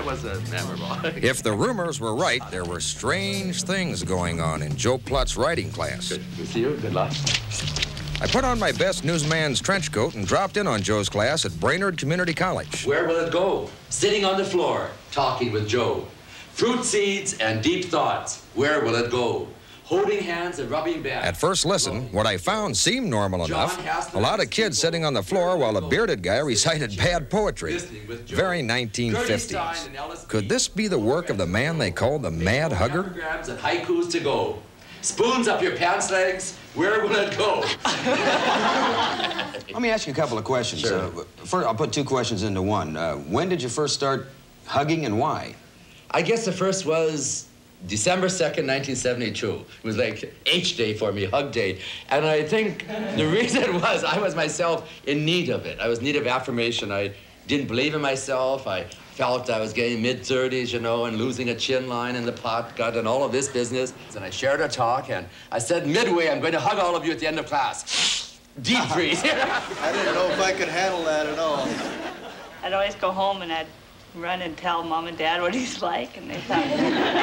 was memorable. If the rumors were right, there were strange things going on in Joe Plut's writing class. Good to see you. Good luck. I put on my best newsman's trench coat and dropped in on Joe's class at Brainerd Community College. Where will it go? Sitting on the floor, talking with Joe. Fruit seeds and deep thoughts. Where will it go? Holding hands and rubbing back. At first listen, what I found seemed normal enough. A lot of kids sitting on the floor while a bearded guy recited bad poetry. Very 1950s. Could this be the work of the man they called the Mad Hugger? And haikus to go. Spoons up your pants legs. Where will it go? Let me ask you a couple of questions. Sure. First, I'll put two questions into one. When did you first start hugging and why? I guess the first was December 2nd, 1972. It was like H Day for me, hug day. And I think the reason was I was myself in need of it. I was in need of affirmation. I didn't believe in myself. I felt I was getting mid-30s, you know, and losing a chin line in the pot gut and all of this business. And I shared a talk, and I said midway, I'm going to hug all of you at the end of class. Deep freeze. I didn't know if I could handle that at all. I'd always go home and I'd run and tell Mom and Dad what he's like, and they thought,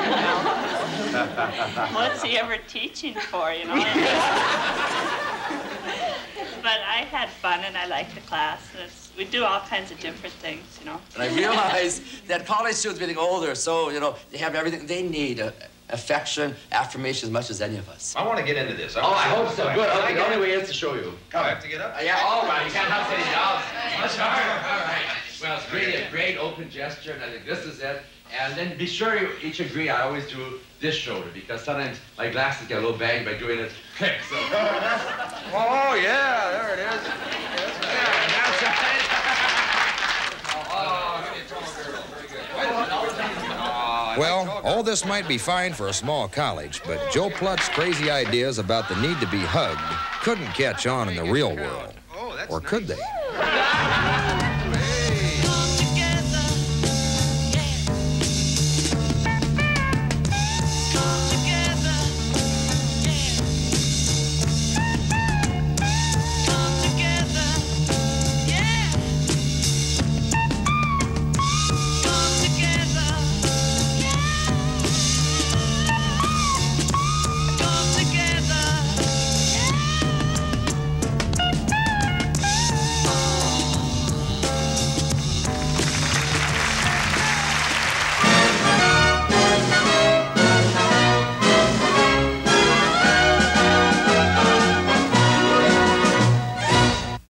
what's he ever teaching for, you know? But I had fun, and I liked the class. We do all kinds of different things, you know. And I realized that college students getting older, so, you know, they have everything they need, affection, affirmation as much as any of us. I want to get into this. I hope so. Good. Okay, the only way is to show you. Come. I have to get up? Yeah, all right. You can't help sitting down. Much harder. All right. Well, it's really a great open gesture, and I think this is it. And then be sure you each agree. I always do this shoulder, because sometimes my glasses get a little banged by doing it quick, so. Oh, yeah, there it is. Yeah, that's right. Well, all this might be fine for a small college, but Joe Plut's crazy ideas about the need to be hugged couldn't catch on in the real world. Or could they?